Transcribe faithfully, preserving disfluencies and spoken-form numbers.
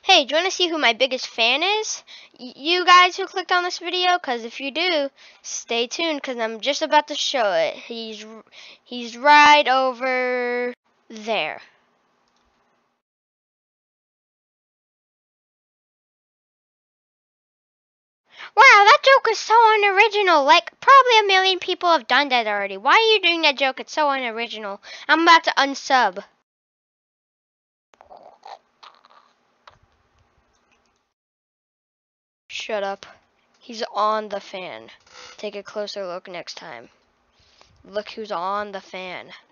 Hey, do you want to see who my biggest fan is? Y you guys who clicked on this video? Because if you do, stay tuned because I'm just about to show it. He's, he's right over there. Wow, that joke is so unoriginal. Like, probably a million people have done that already. Why are you doing that joke? It's so unoriginal. I'm about to unsub. Shut up. He's on the fan. Take a closer look next time. Look who's on the fan.